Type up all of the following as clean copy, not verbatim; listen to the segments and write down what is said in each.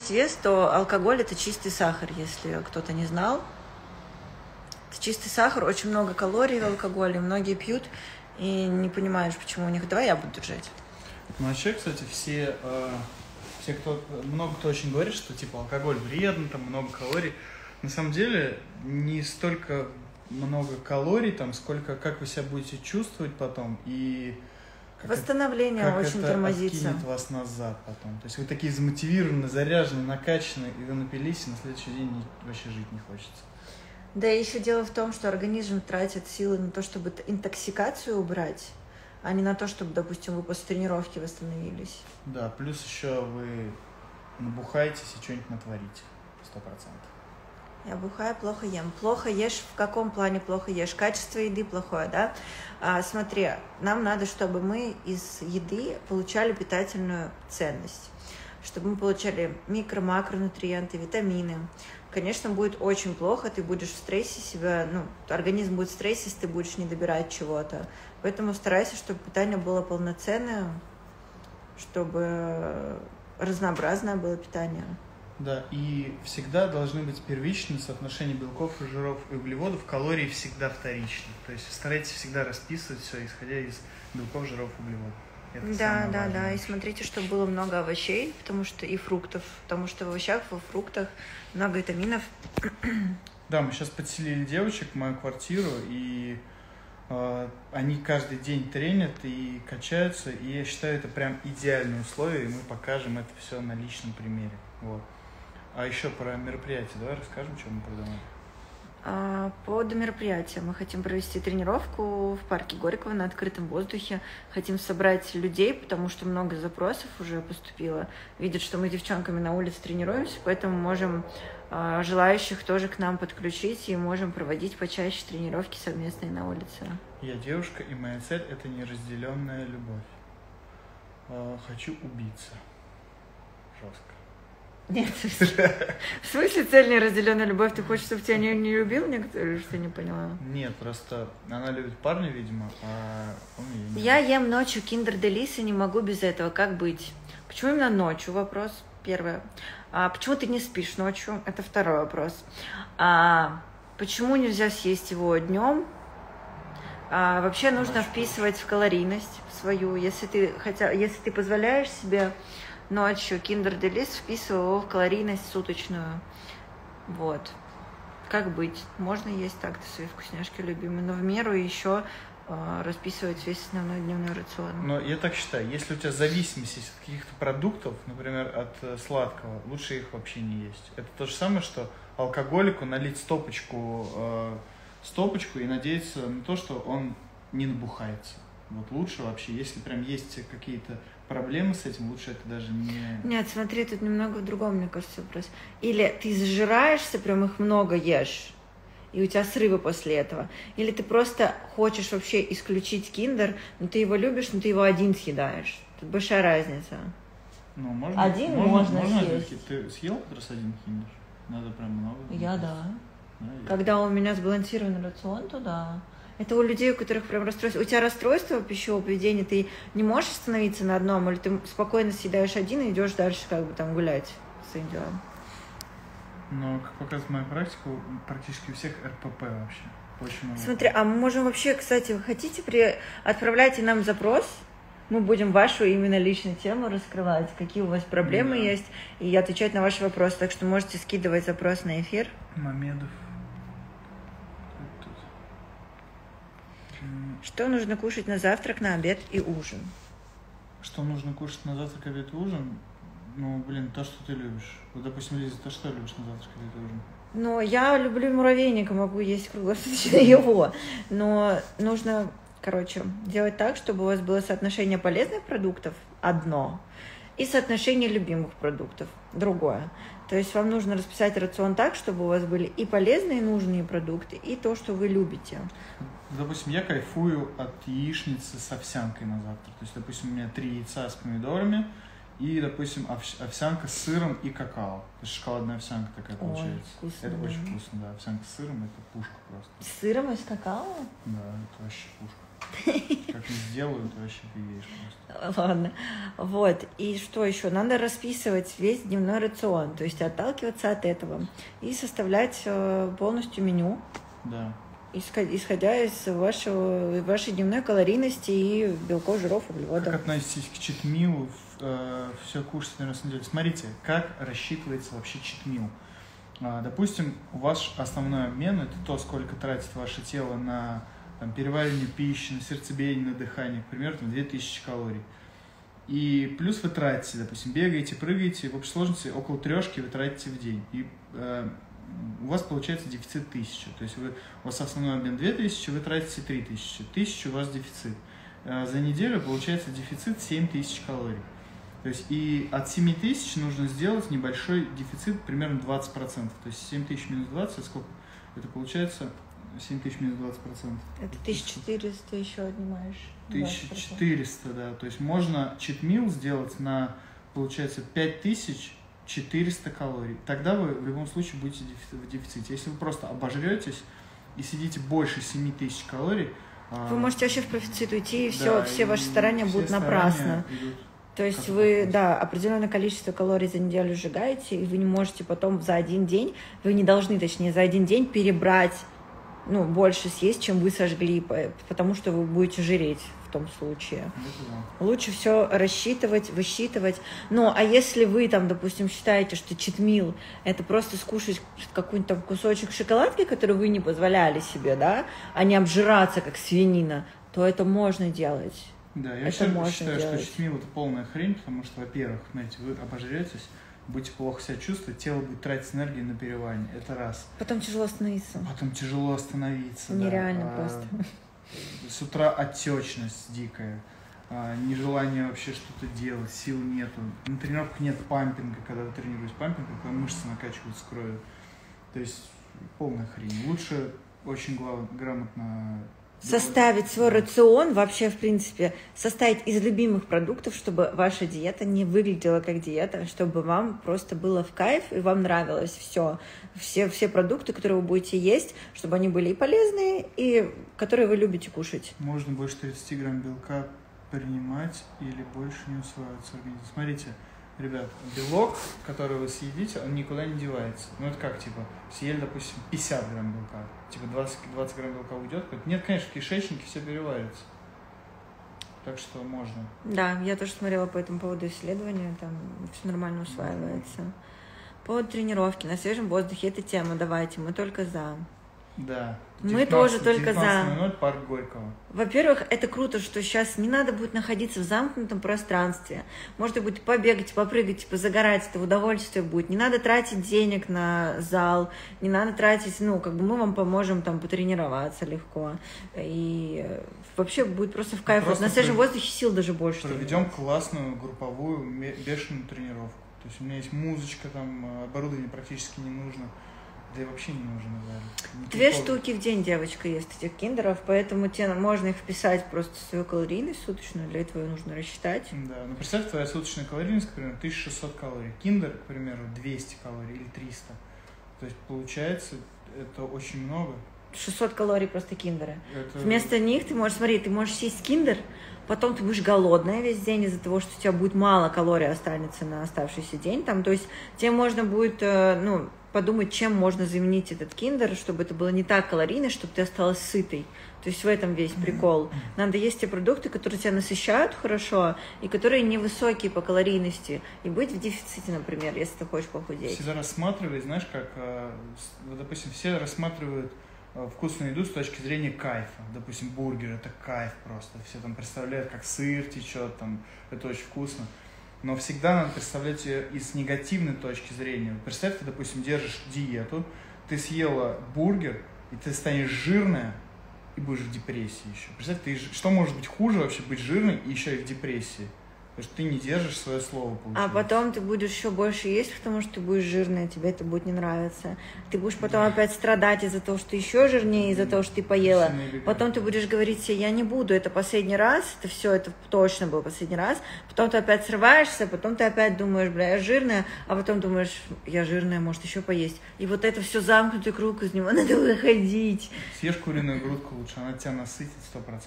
вес, то алкоголь – это чистый сахар, если кто-то не знал. Это чистый сахар, очень много калорий в алкоголе, многие пьют и не понимаешь, почему у них. Давай я буду держать. Ну, вообще, кстати, много кто очень говорит, что типа алкоголь вредно, там много калорий. На самом деле не столько много калорий, там, сколько как вы себя будете чувствовать потом и восстановление как очень это тормозится. откинет вас назад потом. То есть вы такие замотивированы, заряжены, накачаны, и вы напились, и на следующий день вообще жить не хочется. Да, и еще дело в том, что организм тратит силы на то, чтобы интоксикацию убрать, а не на то, чтобы, допустим, вы после тренировки восстановились. Да, плюс еще вы набухаетесь и что-нибудь натворите. 100%. Я бухаю, плохо ем. Плохо ешь, в каком плане плохо ешь? Качество еды плохое, да? Смотри, нам надо, чтобы мы из еды получали питательную ценность, чтобы мы получали микро-макронутриенты, витамины. Конечно, будет очень плохо, ты будешь в стрессе организм будет в стрессе, если ты будешь не добирать чего-то. Поэтому старайся, чтобы питание было полноценное, чтобы разнообразное было питание. Да, и всегда должны быть первичные соотношения белков, жиров и углеводов, калории всегда вторичны. То есть старайтесь всегда расписывать все, исходя из белков, жиров, углеводов. Да, и смотрите, чтобы было много овощей, и фруктов, потому что в овощах, во фруктах много витаминов. Да, мы сейчас подселили девочек в мою квартиру, и они каждый день тренят и качаются, и я считаю, это прям идеальные условия, и мы покажем это все на личном примере. Вот. А еще про мероприятие давай расскажем, что мы придумали. По мероприятию мы хотим провести тренировку в парке Горького на открытом воздухе. Хотим собрать людей, потому что много запросов уже поступило. Видят, что мы девчонками на улице тренируемся, поэтому можем желающих тоже к нам подключить и можем проводить почаще тренировки совместные на улице. Я девушка, и моя цель – это неразделенная любовь. Хочу убиться. Жестко. Нет, в смысле цель неразделенная любовь? Ты хочешь, чтобы тебя не любил никто, или что, не поняла? Нет, просто она любит парня, видимо, а он ее не. Я ем ночью киндер-делис и не могу без этого. Как быть? Почему именно ночью? Вопрос первый. Почему ты не спишь ночью? Это второй вопрос. Почему нельзя съесть его днем? Вообще нужно вписывать в калорийность свою. Если ты позволяешь себе ночью киндер-делис, вписывай его в калорийность суточную. Вот. Как быть? Можно есть так-то свои вкусняшки любимые, но в меру еще расписывать весь основной дневной рацион. Но я так считаю, если у тебя зависимость есть от каких-то продуктов, например, от сладкого, лучше их вообще не есть. Это то же самое, что алкоголику налить стопочку и надеяться на то, что он не набухается. Вот лучше вообще, если прям есть какие-то проблемы с этим, лучше это даже не... Нет, смотри, тут немного в другом, мне кажется, вопрос. Или ты зажираешься, прям их много ешь, и у тебя срывы после этого. Или ты просто хочешь вообще исключить киндер, но ты его любишь, но ты его один съедаешь. Тут большая разница. Ну, можно съесть. Ты съел как раз один киндер? Надо прям много? Я да. Когда у меня сбалансированный рацион, то да. Это у людей, у которых прям расстройство. У тебя расстройство пищевого поведения, ты не можешь остановиться на одном, или ты спокойно съедаешь один и идешь дальше там гулять своим делом? Но, как показывает моя практика, практически у всех РПП вообще. Очень много. Смотри, а мы можем вообще, кстати, вы хотите, отправляйте нам запрос, мы будем вашу именно личную тему раскрывать, какие у вас проблемы есть, и отвечать на ваши вопросы. Так что можете скидывать запрос на эфир. Мамедов. Что нужно кушать на завтрак, на обед и ужин? Что нужно кушать на завтрак, обед и ужин? Ну, то, что ты любишь. Вот, допустим, Лиза, ты что любишь на завтрак, обед и ужин? Ну, я люблю муравейника, могу есть круглосуточно его. Но нужно, делать так, чтобы у вас было соотношение полезных продуктов одно и соотношение любимых продуктов другое. То есть вам нужно расписать рацион так, чтобы у вас были и полезные, и нужные продукты, и то, что вы любите. Допустим, я кайфую от яичницы с овсянкой на завтрак. То есть, допустим, у меня 3 яйца с помидорами и, допустим, овсянка с сыром и какао. То есть шоколадная овсянка такая получается. Вкусно, это очень вкусно, да. Овсянка с сыром – это пушка просто. С сыром и с какао? Да, это вообще пушка. как они сделают, вообще офигеешь просто. Ладно. Вот. И что еще? Надо расписывать весь дневной рацион, то есть отталкиваться от этого и составлять полностью меню. Да. Исходя из вашей дневной калорийности и белков, жиров, углеводов. Как относитесь к читмилу? Все кушать на раз в неделю. Смотрите, как рассчитывается вообще читмил. Допустим, ваш основной обмен – это то, сколько тратит ваше тело на переваривание пищи, на сердцебиение, на дыхание, к примеру, 2000 калорий. И плюс вы тратите, допустим, бегаете, прыгаете, в общей сложности около 3 вы тратите в день. И у вас получается дефицит 1000. То есть у вас основной обмен 2000, вы тратите 3000. 1000 у вас дефицит. За неделю получается дефицит 7000 калорий. То есть и от 7000 нужно сделать небольшой дефицит, примерно 20%. То есть 7000 минус 20, сколько? Это получается 7000 минус 20%. Это 1400 еще отнимаешь. 1400, да. То есть можно читмил сделать на, получается, 5400 калорий. Тогда вы в любом случае будете в дефиците. Если вы просто обожретесь и сидите больше 7000 калорий, вы можете вообще в профицит уйти, и все ваши старания будут напрасно. То есть вы, определенное количество калорий за неделю сжигаете, и вы не можете потом за один день, вы не должны, точнее, за один день перебрать, больше съесть, чем вы сожгли, потому что вы будете жиреть в том случае. Лучше все рассчитывать, высчитывать. А если вы допустим, считаете, что читмил – это просто скушать какой-нибудь кусочек шоколадки, который вы не позволяли себе, да, а не обжираться, как свинина, то это можно делать. Да, я считаю, что читмил – это полная хрень, потому что, во-первых, знаете, вы обожретесь, будете плохо себя чувствовать, тело будет тратить энергию на переваривание. Это раз. Потом тяжело остановиться. Нереально просто. С утра отечность дикая, нежелание вообще что-то делать, сил нету. На тренировках нет пампинга, когда вы тренируетесь. Пампинг, когда мышцы накачиваются кровью. То есть полная хрень. Лучше очень грамотно составить свой рацион, вообще, в принципе, составить из любимых продуктов, чтобы ваша диета не выглядела как диета, чтобы вам просто было в кайф и вам нравилось все продукты, которые вы будете есть, чтобы они были и полезные, и которые вы любите кушать. Можно больше 30 грамм белка принимать или больше не усваиваться в организме. Смотрите, ребят, белок, который вы съедите, он никуда не девается. Это как, съели, допустим, 50 грамм белка, 20 грамм белка уйдет. Нет, конечно, в кишечнике все переваривается. Так что можно. Да, я тоже смотрела по этому поводу исследования, там все нормально усваивается. По тренировке на свежем воздухе, эта тема, давайте, мы только за. Да. Мы тоже только за. 19:00, парк Горького. Во-первых, это круто, что сейчас не надо будет находиться в замкнутом пространстве. Можно будет побегать, попрыгать, позагорать, это в удовольствие будет. Не надо тратить денег на зал, не надо тратить, мы вам поможем потренироваться легко. И вообще будет просто в кайф. На свежем воздухе сил даже больше. Проведем классную групповую бешеную тренировку. То есть у меня есть музычка, оборудование практически не нужно. Да и вообще не нужно, наверное. 2 штуки в день девочка ест этих киндеров, поэтому тебе можно их вписать просто в свою калорийность суточную, для этого ее нужно рассчитать. Да, представь, твоя суточная калорийность, к примеру, 1600 калорий. Киндер, к примеру, 200 калорий или 300. То есть получается, это очень много. 600 калорий просто киндеры. Вместо них ты можешь съесть киндер, потом ты будешь голодная весь день из-за того, что у тебя будет мало калорий останется на оставшийся день. То есть тебе можно будет, подумать, чем можно заменить этот киндер, чтобы это было не так калорийно, чтобы ты осталась сытой. То есть в этом весь прикол. Надо есть те продукты, которые тебя насыщают хорошо и которые невысокие по калорийности. И быть в дефиците, например, если ты хочешь похудеть. Всегда рассматривай, знаешь, как, допустим, все рассматривают вкусную еду с точки зрения кайфа. Допустим, бургер – это кайф просто. Все представляют, как сыр течет, это очень вкусно. Но всегда надо представлять ее и с негативной точки зрения. Представь, ты, допустим, держишь диету, ты съела бургер, и ты станешь жирная, и будешь в депрессии еще. Представь, что может быть хуже вообще быть жирной и еще и в депрессии? Потому что ты не держишь свое слово, получается. А потом ты будешь еще больше есть, потому что ты будешь жирная, тебе это будет не нравиться. Ты будешь потом опять страдать из-за того, что ты еще жирнее, из-за того, что ты поела. Потом ты будешь говорить себе, я не буду, это последний раз, это точно был последний раз. Потом ты опять срываешься, потом ты опять думаешь, я жирная, а потом думаешь, я жирная, может еще поесть. И вот это все замкнутый круг, из него надо выходить. Съешь куриную грудку лучше, она тебя насытит 100%.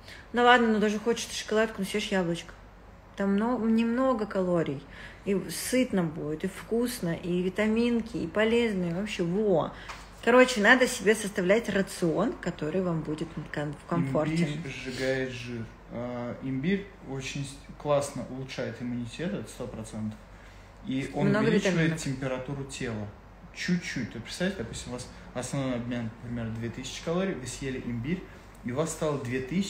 Ну ладно, но даже хочешь шоколадку, но съешь яблочко. Там немного калорий. И сытно будет, и вкусно, и витаминки, и полезно, и вообще во. Короче, надо себе составлять рацион, который вам будет комфортен. Имбирь сжигает жир. Имбирь очень классно улучшает иммунитет, это 100%. И он Много увеличивает витаминов. температуру тела. Чуть-чуть. Ты представляешь, допустим, у вас основной обмен, например, 2000 калорий, вы съели имбирь, и у вас стало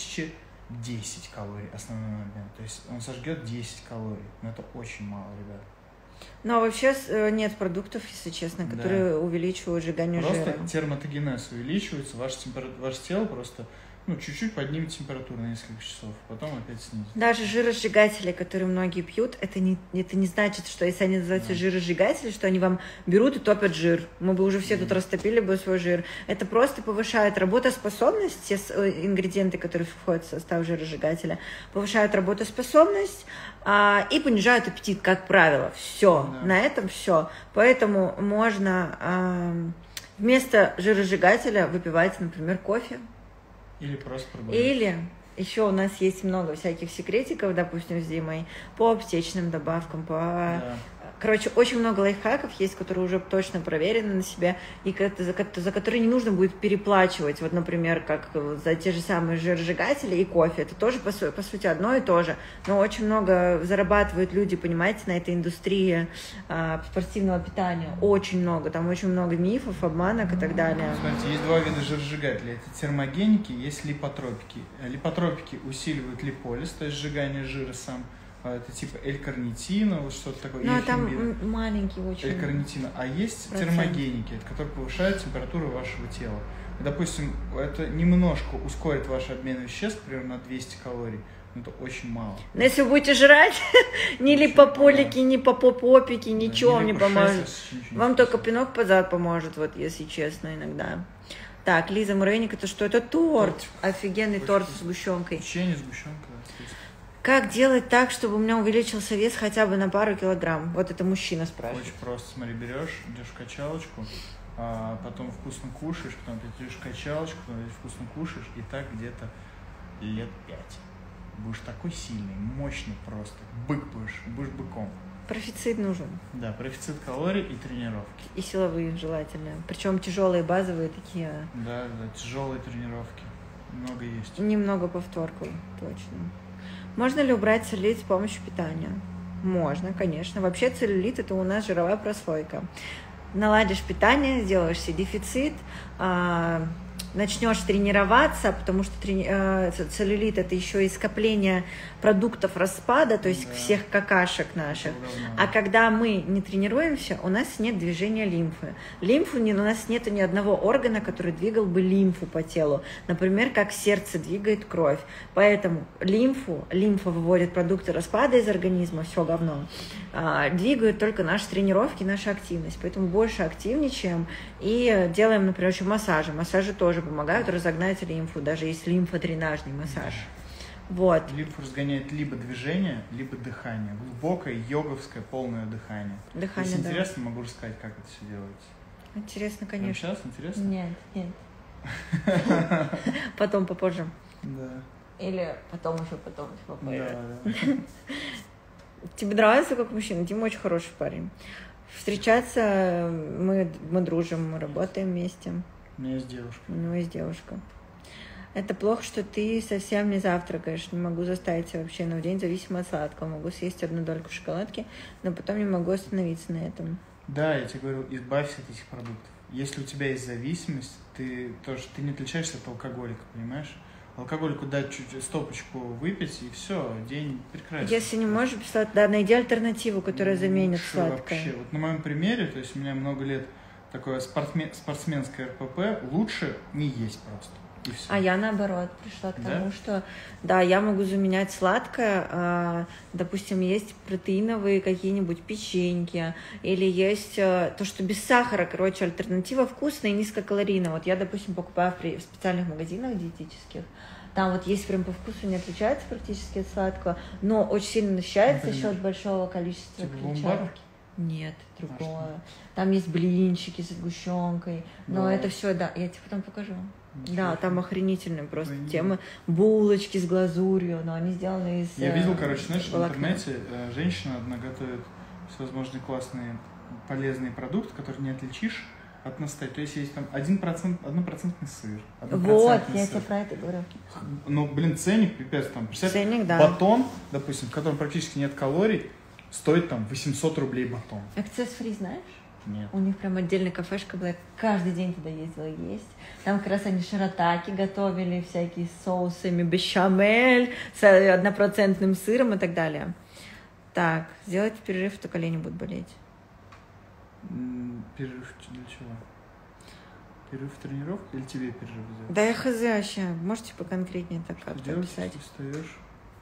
2010 калорий основной обмен. То есть он сожгет 10 калорий. Но это очень мало, ребят. Но вообще нет продуктов, если честно, которые увеличивают сжигание жира. Просто термотогенез увеличивается, ваше тело просто чуть-чуть поднимет температуру на несколько часов, потом опять снизит. Даже жиросжигатели, которые многие пьют, это не значит, что если они называются жиросжигатели, что они вам берут и топят жир. Мы бы уже все тут растопили бы свой жир. Это просто повышает работоспособность, те ингредиенты, которые входят в состав жиросжигателя, повышают работоспособность и понижают аппетит, как правило. Все, на этом все. Поэтому можно вместо жиросжигателя выпивать, например, кофе. Или просто пробовать. Или еще у нас есть много всяких секретиков, допустим, с Димой, по аптечным добавкам, Короче, очень много лайфхаков есть, которые уже точно проверены на себе, и за которые не нужно будет переплачивать. Вот, например, как за те же самые жиросжигатели и кофе. Это тоже, по сути, одно и то же. Но очень много зарабатывают люди, понимаете, на этой индустрии спортивного питания. Очень много. Там очень много мифов, обманок и так далее. Смотрите, есть два вида жиросжигателей. Это термогеники, есть липотропики. Липотропики усиливают липолиз, то есть сжигание жира сам. Это типа L-карнитина, вот что-то такое. Ну, а там маленький очень. L-карнитина. А есть термогеники, которые повышают температуру вашего тела. Допустим, это немножко ускорит ваш обмен веществ, примерно на 200 калорий. Но это очень мало. Но если вы будете жрать, ни липополики, ни попопики, ничего вам не поможет. Вам только пинок под зад поможет, вот если честно, иногда. Так, Лиза Муравейник, это что? Это торт. Офигенный торт с сгущенкой. Печенье, сгущенка. Как делать так, чтобы у меня увеличился вес хотя бы на пару килограмм? Вот это мужчина спрашивает. Очень просто. Смотри, берешь, идешь в качалочку, потом вкусно кушаешь, потом ты идешь в качалочку, потом вкусно кушаешь, и так где-то лет 5. Будешь такой сильный, мощный просто. Бык будешь быком. Профицит нужен. Да, профицит калорий и тренировки. И силовые желательно. Причем тяжелые, базовые такие. Да, тяжелые тренировки. Много есть. Немного повторков, точно. Можно ли убрать целлюлит с помощью питания? Можно, конечно. Вообще целлюлит – это у нас жировая прослойка. Наладишь питание, сделаешь себе дефицит, начнешь тренироваться, потому что целлюлит – это еще и скопление продуктов распада, то есть всех какашек наших. А когда мы не тренируемся, у нас нет движения лимфы. У нас нет ни одного органа, который двигал бы лимфу по телу. Например, как сердце двигает кровь. Поэтому лимфа выводит продукты распада из организма, все говно. Двигают только наши тренировки, наша активность. Поэтому больше активничаем и делаем, например, еще массажи. Массажи тоже помогают разогнать лимфу, даже есть лимфодренажный массаж. Вот. Лимфу разгоняет либо движение, либо дыхание. Глубокое, йоговское, полное дыхание. Если интересно, могу рассказать, как это все делается. Интересно, конечно. Сейчас интересно? Нет. Потом, попозже. Да. Или потом попозже. Да. Тебе нравится как мужчина? Дима очень хороший парень. Встречаться мы дружим, мы работаем вместе. У меня есть девушка. У него есть девушка. Это плохо, что ты совсем не завтракаешь. Не могу заставить себя вообще в день, зависимо от сладкого. Могу съесть одну дольку шоколадки, но потом не могу остановиться на этом. Да, я тебе говорю, избавься от этих продуктов. Если у тебя есть зависимость, ты не отличаешься от алкоголика, понимаешь? Алкоголику дать чуть стопочку выпить, и все, день прекрасен. Если не можешь писать, найди альтернативу, которая заменит сладкое. Вообще. Вот на моем примере, то есть у меня много лет такое спортсменское РПП, лучше не есть просто. А я наоборот пришла к тому, что я могу заменять сладкое, допустим, есть протеиновые какие-нибудь печеньки, или есть то, что без сахара, альтернатива вкусная и низкокалорийная. Вот я, допустим, покупаю в специальных магазинах диетических, там вот есть прям по вкусу, не отличается практически от сладкого, но очень сильно насыщается за счет большого количества клетчатки. Нет, другое. Там есть блинчики с сгущенкой. Но Да. это все, да, я тебе потом покажу. Ничего Да, себе. там охренительные просто Охренеть. темы. Булочки с глазурью, но они сделаны из Я видел, короче, знаешь, в волокна. интернете женщина одна готовит всевозможные классные полезные продукты, которые не отличишь от настоя. То есть есть там 1%, 1% сыр. Вот, 1% я сыр. тебе про это говорю. Ну, блин, ценник, пипец, там, представь, Ценник, да. батон, допустим, в котором практически нет калорий, стоит там 800 рублей батон. Эксцесс фри знаешь? Нет. У них прям отдельная кафешка была, я каждый день туда ездила есть. Там как раз они ширатаки готовили, всякие с соусами, бешамель, с 1% сыром и так далее. Так, сделать перерыв, то колени будут болеть. Перерыв для чего? Перерыв в тренировке или тебе перерыв сделать? Да я хз вообще, можете поконкретнее так как-то Делать, описать? ты встаешь.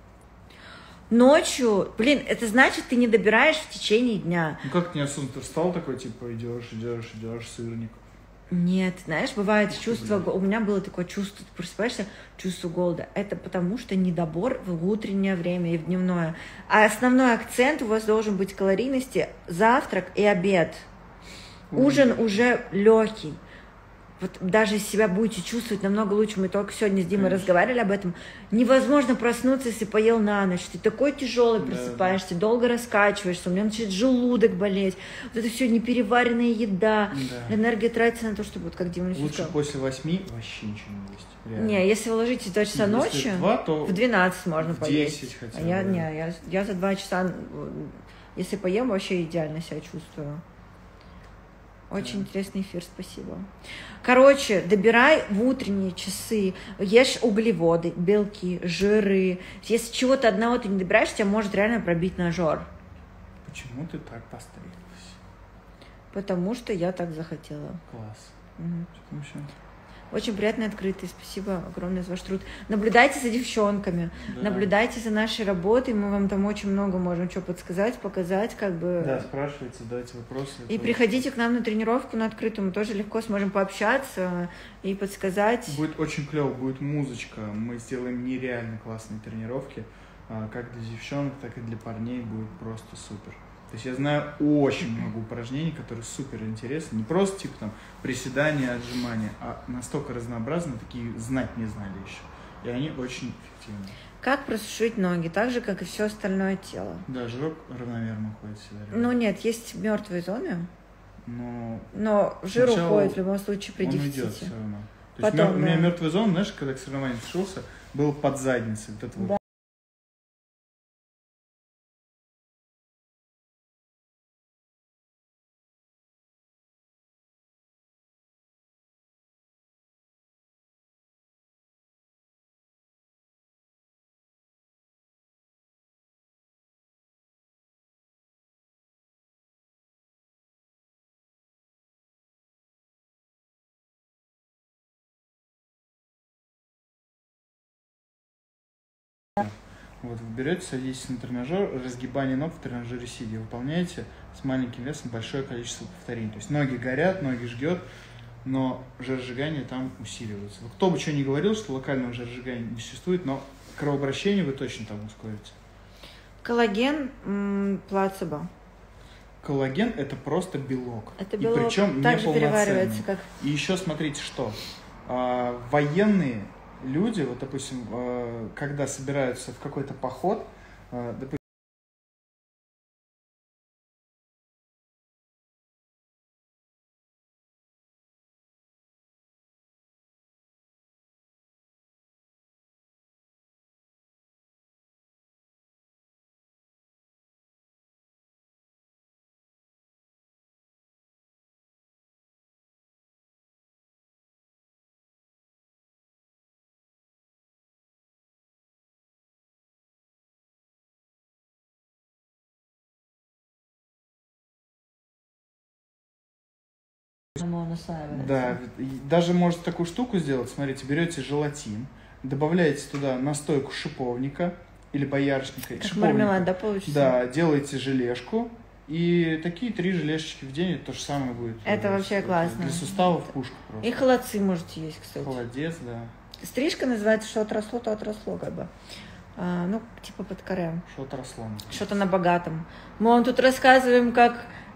Ночью, блин, это значит, ты не добираешь в течение дня. Ну как ты неосознанно ты встал такой, типа, идешь, сырник. Нет, знаешь, бывает чувство, у меня было такое чувство, ты просыпаешься, чувство голода. Это потому что недобор в утреннее время и в дневное. А основной акцент у вас должен быть калорийности, завтрак и обед. Ужин уже легкий. Вот даже себя будете чувствовать намного лучше. Мы только сегодня с Димой разговаривали об этом. Невозможно проснуться, если поел на ночь. Ты такой тяжелый просыпаешься, долго раскачиваешься, у меня начинает желудок болеть. Вот это все непереваренная еда. Да. Энергия тратится на то, чтобы, вот как Дима Лучше сказал. после 8 вообще ничего не есть. Реально. Не, если вы ложитесь в 2 часа Если ночи, в 2, то в 12 можно в поесть. 10 хотя А бы. я за 2 часа, если поем, вообще идеально себя чувствую. Очень интересный эфир, спасибо. Короче, добирай в утренние часы, ешь углеводы, белки, жиры. Если чего-то одного ты не добираешь, тебя может реально пробить на жор. Почему ты так постриглась? Потому что я так захотела. Класс. Мгм. Что там еще? Очень приятный, открытый. Спасибо огромное за ваш труд. Наблюдайте за девчонками, Да. наблюдайте за нашей работой. Мы вам там очень много можем что подсказать, показать, как бы. Да, спрашивайте, задайте вопросы. И Это приходите к нам на тренировку на открытую. Мы тоже легко сможем пообщаться и подсказать. Будет очень клево, будет музычка. Мы сделаем нереально классные тренировки. Как для девчонок, так и для парней будет просто супер. То есть я знаю очень много упражнений, которые супер интересны. Не просто типа там приседания, отжимания, а настолько разнообразны, такие знать не знали еще. И они очень эффективны. Как просушить ноги, так же, как и все остальное тело. Да, жирок равномерно уходит всегда. Ну нет, есть мертвые зоны, Но жир сначала уходит в любом случае при он дефиците. идет все равно. То Потом, есть у меня да. мертвая зона, знаешь, когда к соревнованию пришелся, был под задницей. Вот это вот. Да. Вот вы берете, садитесь на тренажер, разгибание ног в тренажере сидя, выполняете с маленьким весом большое количество повторений. То есть ноги горят, ноги жгет, но жиросжигание там усиливается. Вот кто бы что ни говорил, что локального жиросжигания не существует, но кровообращение вы точно там ускорите. Коллаген, плацебо. Коллаген – это просто белок. Это И белок причем также неполноценный. переваривается, как... И еще смотрите, что военные люди, вот, допустим, когда собираются в какой-то поход, допустим, да, и даже можете такую штуку сделать. Смотрите, берете желатин, добавляете туда настойку шиповника или боярышника. Как мармелад, да, получится? Да, делаете желешку. И такие 3 желешечки в день, это то же самое будет. Это вообще классно. Для суставов пушка просто. И холодцы можете есть, кстати. Холодец, да. Стрижка называется «что отросло, то отросло», как бы. Ну, типа под каре. Что-то росло. Что-то на богатом. Мы вам тут рассказываем, как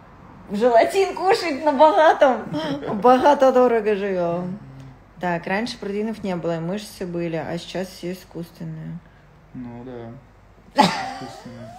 Желатин кушать на богатом. Богато-дорого живем. Так, раньше протеинов не было, и мышцы были, а сейчас все искусственные. Ну да. Искусственное.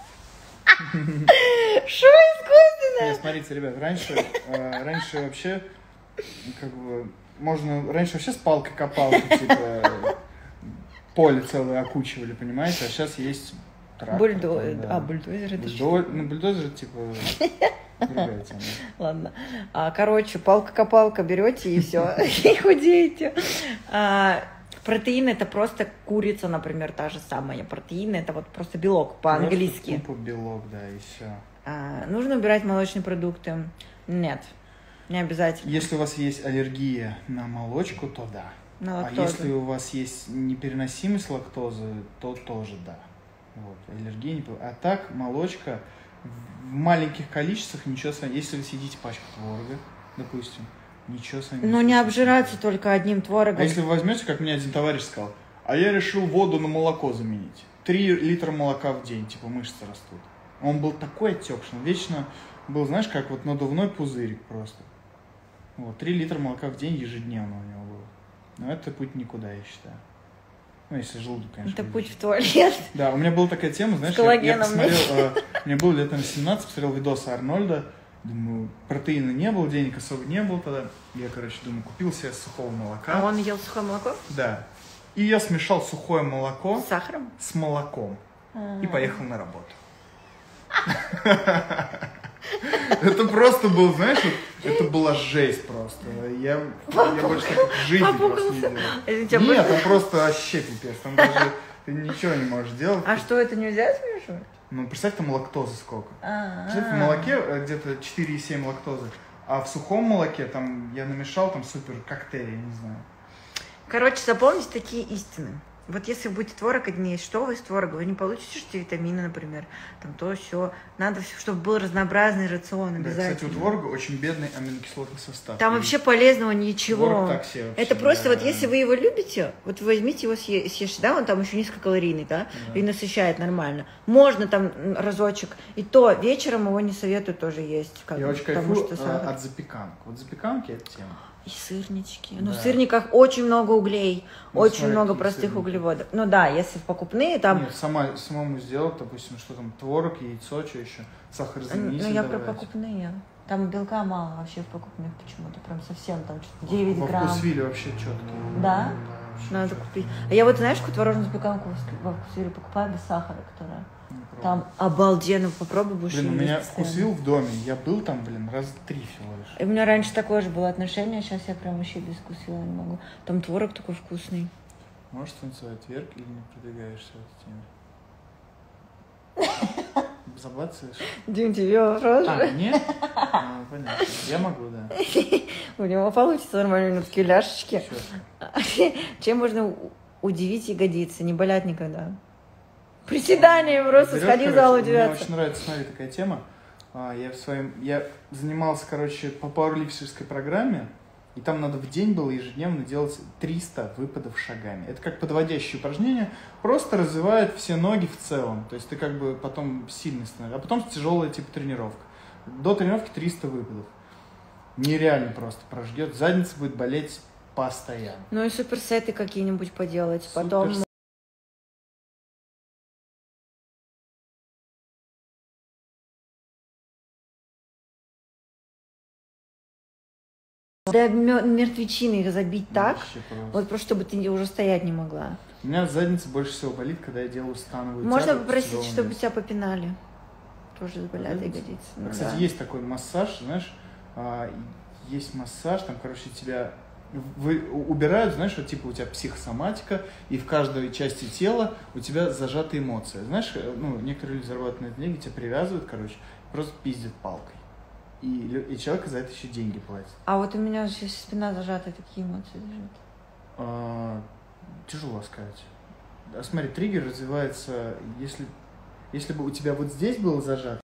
Что искусственное? Нет, смотрите, ребят, раньше вообще, как бы, раньше вообще с палкой-копалкой, типа, поле целое окучивали, понимаете, а сейчас есть трактор. Бульдозер это что? Ну, бульдозер, типа, другая тема. Ладно. Короче, палка-копалка берете и все, и худеете. Протеин это просто курица, например, та же самая. Протеин это вот просто белок по-английски. Тупо белок, да, и все. Нужно убирать молочные продукты? Нет, не обязательно. Если у вас есть аллергия на молочку, то да. На лактозу. А если у вас есть непереносимость лактозы, то тоже да. Вот, аллергия не... А так, молочка в маленьких количествах ничего с вами... Если вы съедите пачку творога, допустим, ничего с вами Но не обжираться только одним творогом. А если вы возьмете, как мне один товарищ сказал, а я решил воду на молоко заменить. 3 литра молока в день, типа мышцы растут. Он был такой отекший, он вечно был, знаешь, как вот надувной пузырик просто. Вот, 3 литра молока в день ежедневно у него было. Но это путь никуда, я считаю. Ну, если желудок, конечно. Это путь в туалет. Да, у меня была такая тема, знаешь, я посмотрел, мне было лет, наверное, 17, посмотрел видосы Арнольда, думаю, протеина не было, денег особо не было тогда. Я, короче, думаю, купил себе сухого молока. А он ел сухое молоко? Да. И я смешал сухое молоко с сахаром? С молоком. И поехал на работу. Это просто был, знаешь, это была жесть просто. Я больше так в жизни просто не делал. Нет, там просто вообще пипец. Там даже ты ничего не можешь делать. А что, это нельзя смешивать? Ну, представь, там лактозы сколько. Представь, в молоке где-то 4,7 лактозы. А в сухом молоке там я намешал там супер коктейль, я не знаю. Короче, запомните такие истины. Вот если вы будете творог один есть, что вы из творога? Вы не получите что витамины, например, там то, все. Надо, чтобы был разнообразный рацион обязательно. Да, кстати, у творога очень бедный аминокислотный состав. Там вообще полезного ничего. Творог так себе вообще, это просто вот если вы его любите, вот возьмите его, съешьте, да, он там еще низкокалорийный, да, и насыщает нормально. Можно там разочек, и то вечером его не советую тоже есть. Я очень кайфую от запеканок. Вот запеканки это тема. И сырнички. Да. Ну, в сырниках очень много углей, очень смотри, много простых сырники. углеводов. Ну да, если в покупные, там... Нет, самому сделать, допустим, что там, творог, яйцо, что еще, сахарозаменитель. Ну, я про покупные. Там белка мало вообще в покупных почему-то, прям совсем, там что-то 9 грамм. Во Вкусвилле вообще четкие. Да? Надо купить. А я вот, знаешь, какую творожную запеканку во Вкусвилле покупаю без сахара, которая... Там обалденно, попробуй, будешь. Блин, у меня Вкусвилл в доме, я был там, раз 3 всего лишь. И у меня раньше такое же было отношение, сейчас я прям вообще без Вкусвилла не могу. Там творог такой вкусный. Можешь танцевать вверх или не продвигаешься в этой теме? Забацаешь? Дим, тебе вопрос же? Нет? Понятно. Я могу, да. У него получится нормально, такие ляшечки. Чем можно удивить ягодицы? Не болят никогда. Приседания просто сходи в зал удивляться. Мне очень нравится, смотри, такая тема. Я занимался, короче, по пауэрлифтерской программе, и там надо в день было ежедневно делать 300 выпадов шагами. Это как подводящее упражнение, просто развивает все ноги в целом. То есть ты как бы потом сильный становишься, а потом тяжелая типа тренировка. До тренировки 300 выпадов. Нереально просто прожгет, задница будет болеть постоянно. Ну и суперсеты какие-нибудь поделать, потом... Да мертвечины их забить так, вот просто чтобы ты уже стоять не могла. У меня задница больше всего болит, когда я делаю становую тягу. Можно попросить, чтобы тебя попинали. Тоже болят ягодицы. Кстати, есть такой массаж, знаешь, есть массаж, там, короче, тебя убирают, знаешь, вот типа у тебя психосоматика, и в каждой части тела у тебя зажаты эмоции. Знаешь, ну, некоторые люди зарабатывают на этой деньги, тебя привязывают, короче, просто пиздят палкой. И человек за это еще деньги платит. А вот у меня сейчас спина зажата, такие эмоции лежат. Тяжело сказать. Смотри, триггер развивается, если бы у тебя вот здесь было зажато,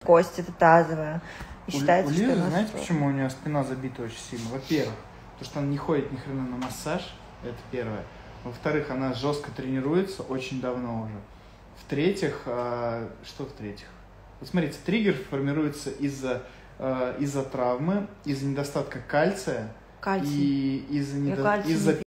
Кость это тазовая. И считается, у что Лизы, она знаете, стройная. почему у нее спина забита очень сильно? Во-первых, потому что она не ходит ни хрена на массаж, это первое. Во-вторых, она жестко тренируется очень давно уже. В-третьих, что в-третьих? Вот смотрите, триггер формируется из-за травмы, из-за недостатка кальция Кальций. и из-за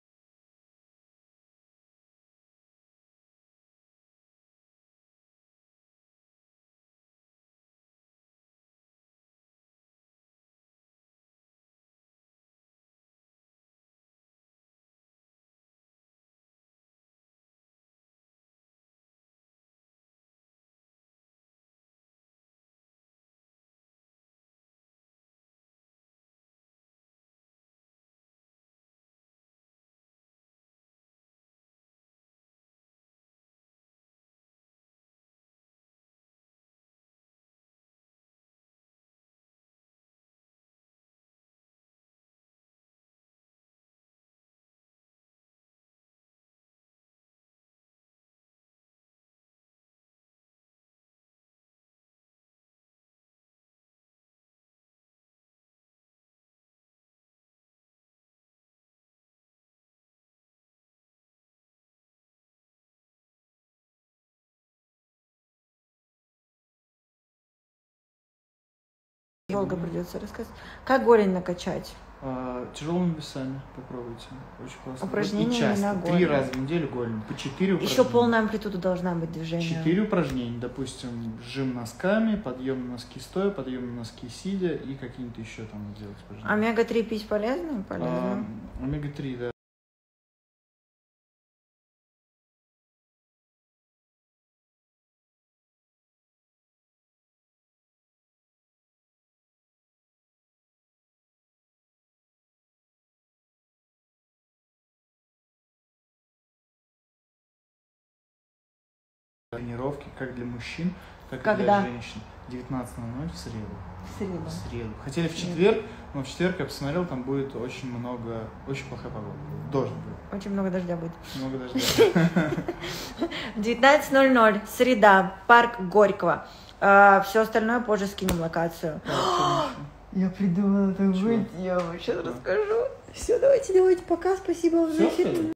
Долго придется рассказать. Как голень накачать? тяжелыми весами попробуйте. Очень классно. Упражнения И часто. на 3 голень. раза в неделю голень. По 4 упражнения. Еще полная амплитуда должна быть движения. 4 упражнения. Допустим, жим носками, подъем на носки стоя, подъем на носки сидя и какие-то еще там делать упражнения. Омега-3 пить полезно? Полезно. Омега-3, да. Тренировки как для мужчин, так и для женщин. 19:00 в среду. В среду. Хотели в четверг, но в четверг я посмотрел, там будет очень плохая погода. Дождь будет. Очень много дождя будет. Много дождя. 19:00, среда, парк Горького. Все остальное позже скинем локацию. Я придумала такую тему, сейчас расскажу. Все, давайте, пока, спасибо вам за эфир.